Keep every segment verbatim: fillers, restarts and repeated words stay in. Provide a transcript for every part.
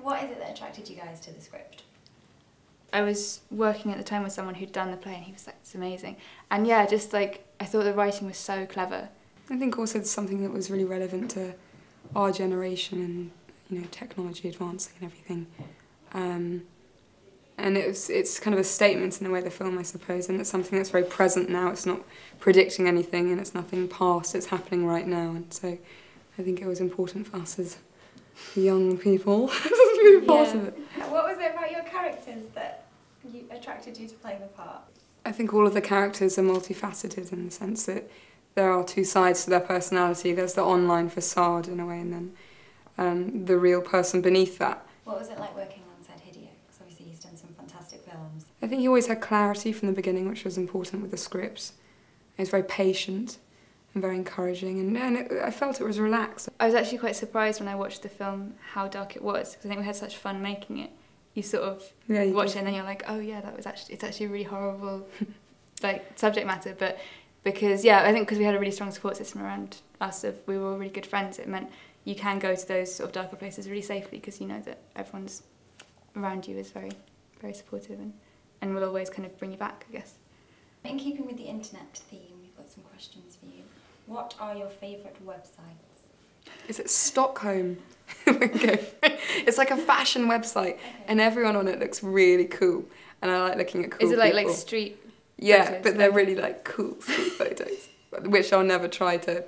what is it that attracted you guys to the script? I was working at the time with someone who'd done the play and he was like, it's amazing. And yeah, just like, I thought the writing was so clever. I think also it's something that was really relevant to our generation and, you know, technology advancing and everything. Um, and it was, it's kind of a statement in a way, the film, I suppose, and it's something that's very present now. It's not predicting anything and it's nothing past, it's happening right now. And so I think it was important for us as young people to be part of it. What was it about your characters that you, attracted you to play the part? I think all of the characters are multifaceted in the sense that there are two sides to their personality. There's the online facade in a way, and then um, the real person beneath that. What was it like working alongside Hideo? Because obviously he's done some fantastic films. I think he always had clarity from the beginning, which was important with the script. He was very patient and very encouraging, and, and it, I felt it was relaxed. I was actually quite surprised when I watched the film how dark it was, because I think we had such fun making it. You sort of yeah, you watch did. it and then you're like, oh yeah, that was actually, it's actually really horrible like subject matter, but because, yeah, I think because we had a really strong support system around us, of we were all really good friends, it meant you can go to those sort of darker places really safely because you know that everyone's around you is very, very supportive and, and will always kind of bring you back, I guess. In keeping with the internet theme, we've got some questions for you. What are your favourite websites? Is it Stockholm? Okay. It's like a fashion website, okay. And everyone on it looks really cool, and I like looking at cool Is it like, people. like street Yeah, photos? but they're really like cool street photos, which I'll never try to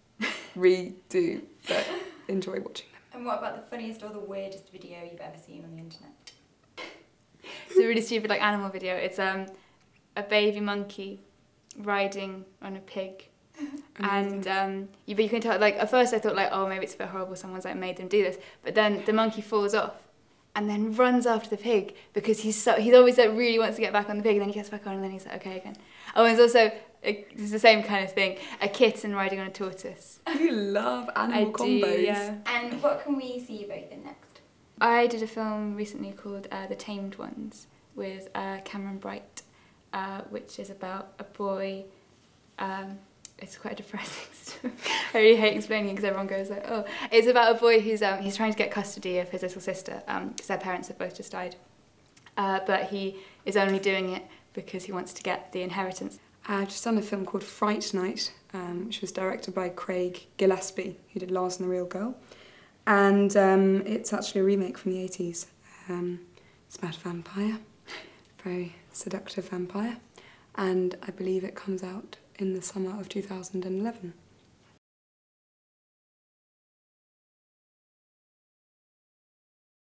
redo, but enjoy watching them. And what about the funniest or the weirdest video you've ever seen on the internet? It's a really stupid like animal video. It's um a baby monkey riding on a pig. And um, you, but you can tell, like, at first I thought, like, oh, maybe it's a bit horrible, someone's, like, made them do this. But then the monkey falls off and then runs after the pig because he's so, he's always, like, really wants to get back on the pig, and then he gets back on and then he's like, okay, again. Oh, and there's also, it's the same kind of thing, a kitten riding on a tortoise. You love animal I combos. Do, yeah. And what can we see you both in next? I did a film recently called uh, The Tamed Ones with uh, Cameron Bright, uh, which is about a boy. Um, It's quite a depressing story. I really hate explaining it because everyone goes like, oh. It's about a boy who's um, he's trying to get custody of his little sister because um, their parents have both just died. Uh, but he is only doing it because he wants to get the inheritance. I've just done a film called Fright Night, um, which was directed by Craig Gillespie, who did Lars and the Real Girl. And um, it's actually a remake from the eighties. Um, it's about a vampire, a very seductive vampire. And I believe it comes out in the summer of two thousand eleven.